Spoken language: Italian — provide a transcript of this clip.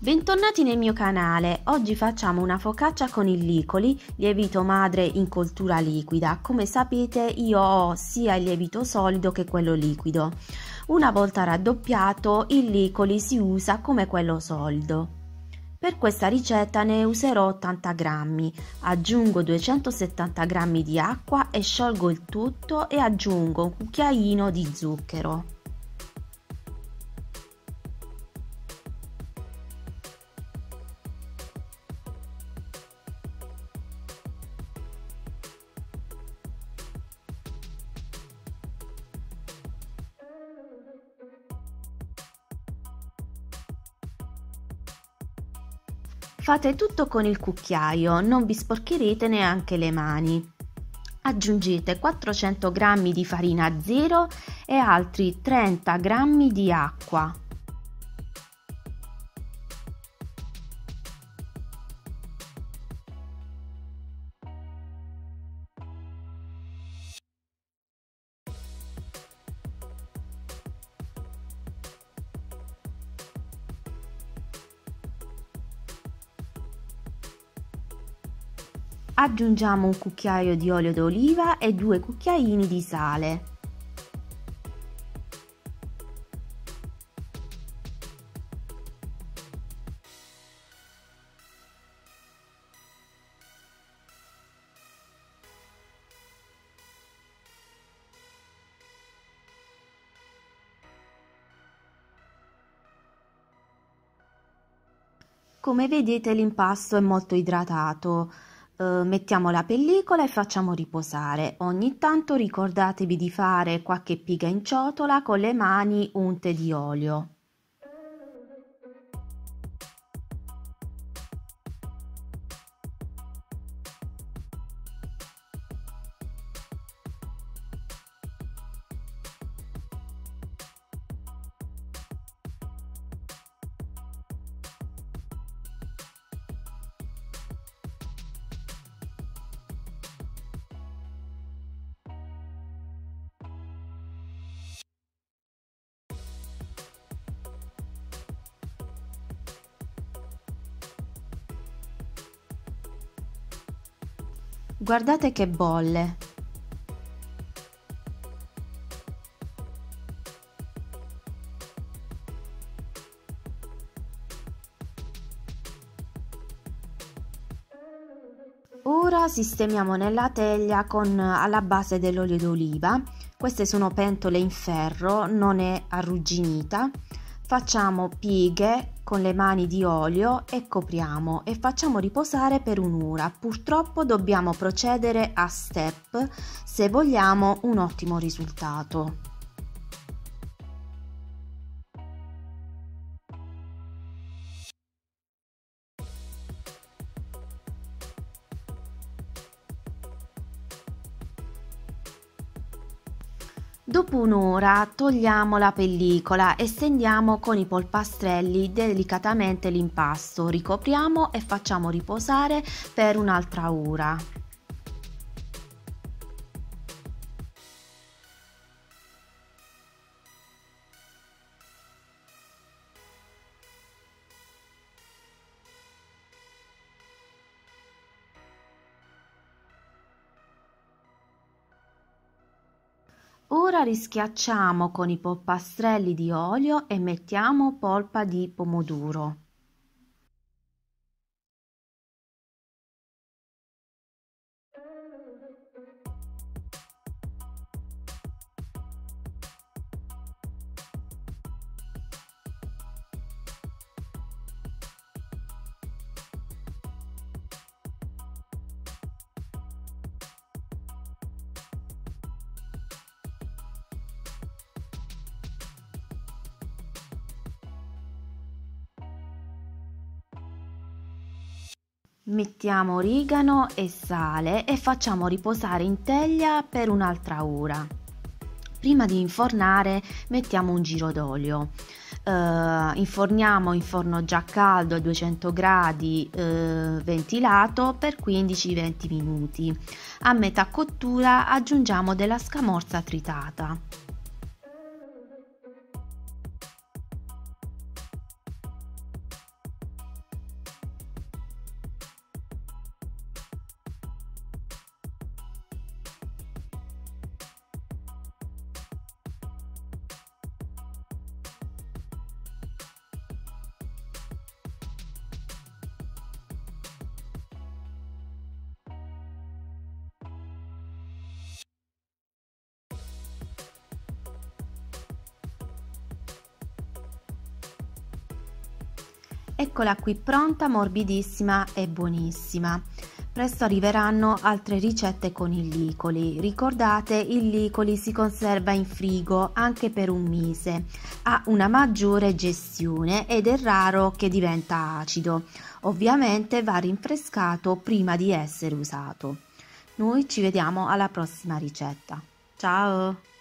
Bentornati nel mio canale. Oggi facciamo una focaccia con il licoli, lievito madre in cottura liquida. Come sapete io ho sia il lievito solido che quello liquido. Una volta raddoppiato il licoli si usa come quello solido. Per questa ricetta ne userò 80 grammi, aggiungo 270 grammi di acqua e sciolgo il tutto e aggiungo un cucchiaino di zucchero. Fate tutto con il cucchiaio, non vi sporcherete neanche le mani. Aggiungete 400 g di farina zero e altri 30 g di acqua. Aggiungiamo un cucchiaio di olio d'oliva e 2 cucchiaini di sale. Come vedete l'impasto è molto idratato. Mettiamo la pellicola e facciamo riposare. Ogni tanto ricordatevi di fare qualche piega in ciotola con le mani unte di olio. Guardate che bolle! Ora sistemiamo nella teglia con alla base dell'olio d'oliva. Queste sono pentole in ferro, non è arrugginita. Facciamo pieghe con le mani di olio e copriamo e facciamo riposare per un'ora. Purtroppo dobbiamo procedere a step se vogliamo un ottimo risultato. Dopo un'ora togliamo la pellicola e stendiamo con i polpastrelli delicatamente l'impasto, ricopriamo e facciamo riposare per un'altra ora. Ora rischiacciamo con i polpastrelli di olio e mettiamo polpa di pomodoro. Mettiamo origano e sale e facciamo riposare in teglia per un'altra ora. Prima di infornare mettiamo un giro d'olio. Inforniamo in forno già caldo a 200 gradi ventilato per 15-20 minuti. A metà cottura aggiungiamo della scamorza tritata. Eccola qui pronta, morbidissima e buonissima. Presto arriveranno altre ricette con il licoli. Ricordate, il licoli si conserva in frigo anche per un mese, ha una maggiore gestione ed è raro che diventa acido. Ovviamente va rinfrescato prima di essere usato. Noi ci vediamo alla prossima ricetta. Ciao!